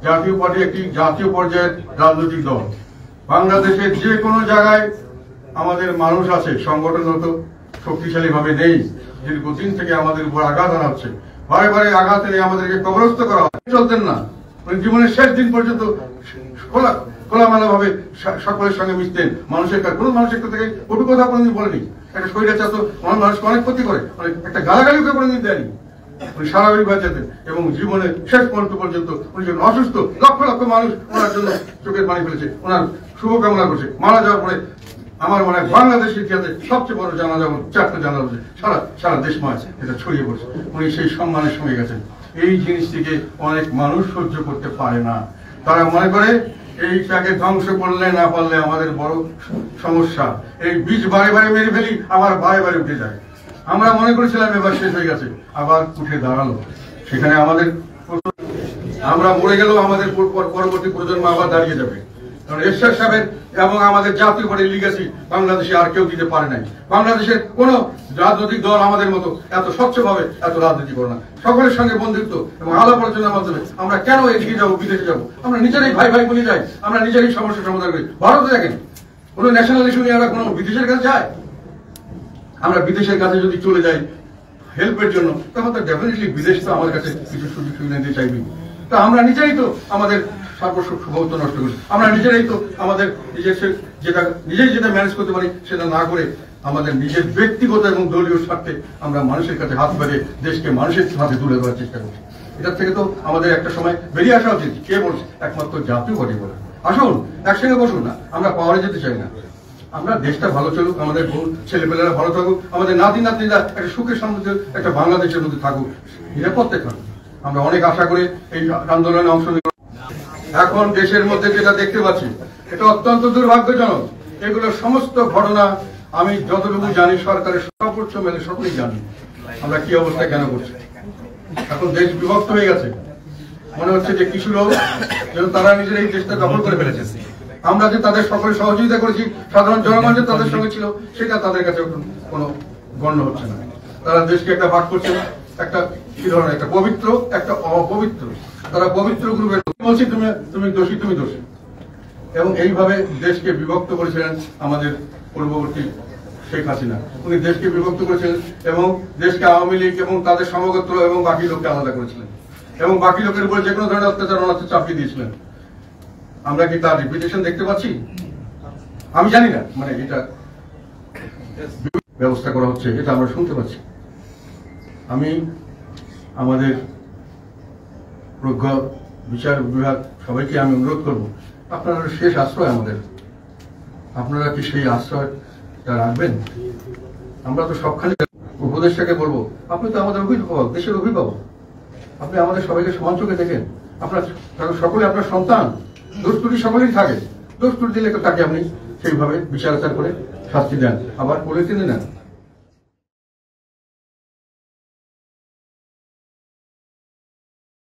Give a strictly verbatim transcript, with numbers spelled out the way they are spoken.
জাতীয় পার্টি একটি জাতীয় পর্যায়ের রাজনৈতিক দল। বাংলাদেশের যে কোনো জায়গায় আমাদের মানুষ আছে, সংগঠনগত শক্তিশালী ভাবে নেই, দীর্ঘদিন থেকে আমাদের উপর আঘাত আনা হচ্ছে, বারে বারে আঘাত এনে আমাদেরকে কবরস্থ করা হয়। চলতেন না, জীবনের শেষ দিন পর্যন্ত খোলা খোলামেলা ভাবে সকলের সঙ্গে মিশতেন। মানুষের কোন মানুষের থেকে কটু কথা কোনোদিন বলেনি। একটা শরীরে চাতো মানুষকে অনেক ক্ষতি করে, অনেক একটা গালাগালিকে কোনোদিন দেয়নি। উনি স্বাভাবিক হয়ে যেতেন এবং জীবনের শেষ মুহূর্ত পর্যন্ত উনি যখন অসুস্থ, লক্ষ লক্ষ মানুষ ওনার জন্য চোখের পানি ফেলেছে, ওনার শুভকামনা করছে। মারা যাওয়ার পরে আমার মনে হয় বাংলাদেশের ইতিহাসে সবচেয়ে বড় জানাজা, চারটা জানাজা হচ্ছে, সারা সারা দেশ মাস এটা ছড়িয়ে পড়ছে। উনি সেই সম্মানের সঙ্গে গেছেন। এই জিনিসটিকে অনেক মানুষ সহ্য করতে পারে না। তারা মনে করে এইটাকে ধ্বংস করলে না পারলে আমাদের বড় সমস্যা। এই বীজ বারে বারে মেরে ফেলি, আবার বারে বারে উঠে যায়। আমরা মনে করেছিলাম এবার শেষ হয়ে গেছে, আবার উঠে দাঁড়ালো। সেখানে আমাদের আমরা মরে গেলেও আমাদের পরবর্তী প্রজন্ম আবার দাঁড়িয়ে যাবে। কারণ এরশাদ সাহেবের এবং আমাদের জাতীয় পার্টির লিগ্যাসি বাংলাদেশে আর কেউ দিতে পারে নাই। বাংলাদেশের কোন রাজনৈতিক দল আমাদের মতো এত স্বচ্ছভাবে এত রাজনীতি করে না। সকলের সঙ্গে বন্ধুত্ব এবং আলাপ আলোচনার মাধ্যমে আমরা কেন এগিয়ে যাবো, বিদেশে যাবো? আমরা নিজেরাই ভাই ভাই বলে যাই, আমরা নিজেরাই সমস্যার সমাধান করি। ভারতে দেখেন, কোন ন্যাশনাল ইস্যু নিয়ে আমরা কোনো বিদেশের কাছে যাই? আমরা বিদেশের কাছে যদি চলে যাই হেল্পের জন্য, তখন তো ডেফিনেটলি বিদেশ তো আমার কাছে কিছু সুযোগ সুবিধা দিতে চাইবে। তো আমরা নিজেরাই তো আমাদের সর্বস্ব সৌভাগ্য নষ্ট করি। আমরা নিজেরাই তো আমাদের নিজের যেটা নিজেই যেটা ম্যানেজ করতে পারি সেটা না করে আমাদের নিজের ব্যক্তিগত এবং দলীয় স্বার্থে আমরা মানুষের কাছে হাত বাড়িয়ে দেশকে মানুষের হাতে তুলে দেওয়ার চেষ্টা করছি। এটার থেকে তো আমাদের একটা সময় বেরিয়ে আসা উচিত। কে বলছে? একমাত্র জাতীয় পার্টি বলে। আসুন একসঙ্গে বসুন না, আমরা পাওয়ারে যেতে চাই না। আমরা দেশটা ভালো চলুক, আমাদের ছেলেপেলেরা ভালো থাকুক, আমাদের নাতি নাতনিরা একটা সুখের সমৃদ্ধ একটা বাংলাদেশের মধ্যে থাকুক, নিরাপত্তা থাকুক। আমরা অনেক আশা করে এই আন্দোলনে অংশ নিই। এখন দেশের মধ্যে যেটা দেখতে পাচ্ছি এটা অত্যন্ত দুর্ভাগ্যজনক। এগুলো সমস্ত ঘটনা আমি যতটুকু জানি সরকারের সর্বোচ্চ মেলে সকলেই জানি আমরা কি অবস্থা কেন করছি। এখন দেশ বিভক্ত হয়ে গেছে, মনে হচ্ছে যে কিছু লোক যেন তারা নিজের এই দেশটা দখল করে ফেলেছে। আমরা যে তাদের সকলে সহযোগিতা করেছি, সাধারণ জনগণ যে তাদের সঙ্গে ছিল, সেটা তাদের কাছে কোনো গণ্য হচ্ছে না। তারা দেশকে একটা ভাগ করছে, একটা কি ধরনের একটা পবিত্র, একটা অপবিত্র। তারা পবিত্র গ্রুপের বলছি তুমি তুমি দোষী, তুমি দোষী, এবং এইভাবে দেশকে বিভক্ত করেছিলেন আমাদের পূর্ববর্তী শেখ হাসিনা। উনি দেশকে বিভক্ত করেছিলেন এবং দেশকে আওয়ামী লীগ এবং তাদের সমগোত্র এবং বাকি লোককে আলাদা করেছিলেন এবং বাকি লোকের উপরে যে কোনো ধরনের অত্যাচার অনাচার চাপিয়ে দিয়েছিলেন। আমরা কি তার রিপিটেশন দেখতে পাচ্ছি? আমি জানি না, মানে এটা ব্যবস্থা করা হচ্ছে এটা আমরা শুনতে পাচ্ছি। আমি আমাদের প্রজ্ঞ বিচার বিভাগ সবাইকে আমি অনুরোধ করব, আপনারা শেষ আশ্রয় আমাদের, আপনারা কি সেই আশ্রয়টা রাখবেন? আমরা তো সবখানে উপদেষ্টাকে বলবো, আপনি তো আমাদের অভিভাবক, দেশের অভিভাবক, আপনি আমাদের সবাইকে সমান চোখে দেখেন। আপনার সকলে আপনার সন্তান, দোষ ত্রুটি সকলেই থাকে, দোষ ত্রুটি দিলে তাকে আপনি সেইভাবে বিচার আচার করে শাস্তি দেন, আবার বলে কিনে নেন।